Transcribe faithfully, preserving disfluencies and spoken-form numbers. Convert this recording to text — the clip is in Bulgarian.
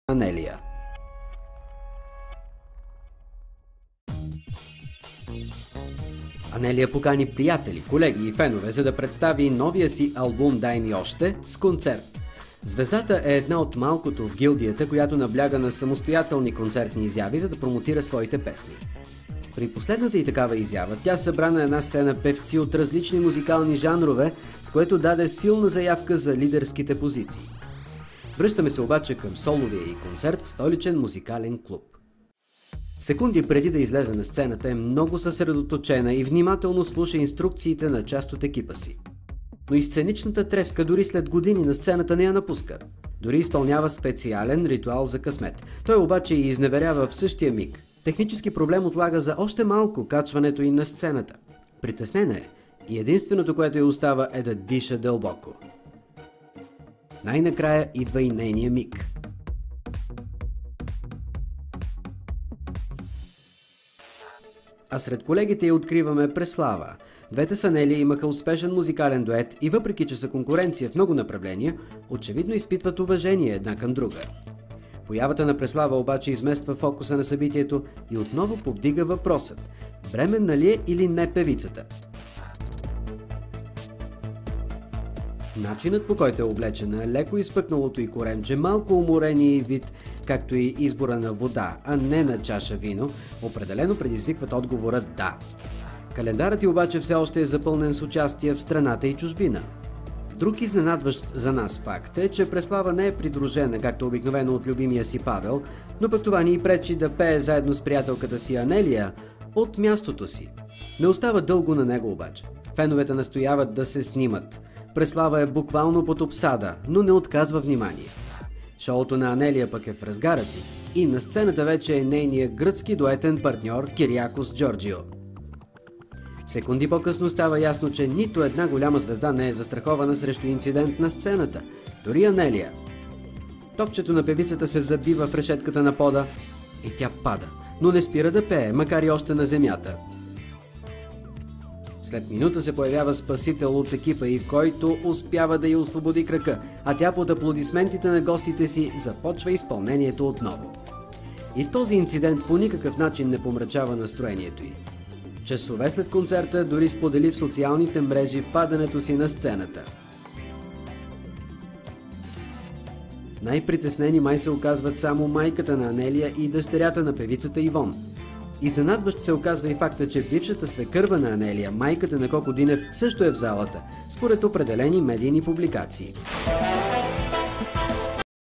Анелия. Анелия покани приятели, колеги и фенове, за да представи новия си албум "Дай ми още" с концерт. Звездата е една от малкото в гилдията, която набляга на самостоятелни концертни изяви, за да промотира своите песни. При последната и такава изява тя събра на една сцена певци от различни музикални жанрове, с което даде силна заявка за лидерските позиции. Връщаме се обаче към соловия и концерт в столичен музикален клуб. Секунди преди да излезе на сцената е много съсредоточена и внимателно слуша инструкциите на част от екипа си. Но и сценичната треска дори след години на сцената не я напуска. Дори изпълнява специален ритуал за късмет. Той обаче и изневерява в същия миг. Технически проблем отлага за още малко качването й на сцената. Притеснена е и единственото, което й остава, е да диша дълбоко. Най-накрая идва и нейния миг. А сред колегите й откриваме Преслава. Двете с Анелия имаха успешен музикален дует и въпреки че са конкуренция в много направления, очевидно изпитват уважение една към друга. Появата на Преслава обаче измества фокуса на събитието и отново повдига въпросът: бременна ли е или не певицата? Начинът, по който е облечена, леко изпъкналото и коремче, малко уморение и вид, както и избора на вода, а не на чаша вино, определено предизвикват отговора "да". Календарът й обаче все още е запълнен с участие в страната и чужбина. Друг изненадващ за нас факт е, че Преслава не е придружена, както обикновено, от любимия си Павел, но пък това ни и пречи да пее заедно с приятелката си Анелия от мястото си. Не остава дълго на него обаче. Феновете настояват да се снимат. Преслава е буквално под обсада, но не отказва внимание. Шоуто на Анелия пък е в разгара си и на сцената вече е нейният гръцки дуетен партньор Кириакос Джорджио. Секунди по-късно става ясно, че нито една голяма звезда не е застрахована срещу инцидент на сцената, дори Анелия. Топчето на певицата се забива в решетката на пода и тя пада, но не спира да пее, макар и още на земята. След минута се появява спасител от екипа и който успява да я освободи крака, а тя под аплодисментите на гостите си започва изпълнението отново. И този инцидент по никакъв начин не помрачава настроението й. Часове след концерта дори сподели в социалните мрежи падането си на сцената. Най-притеснени май се оказват само майката на Анелия и дъщерята на певицата Ивон. Изненадващ се оказва и факта, че бившата свекърва на Анелия, майката на Коко Динев, също е в залата, според определени медийни публикации.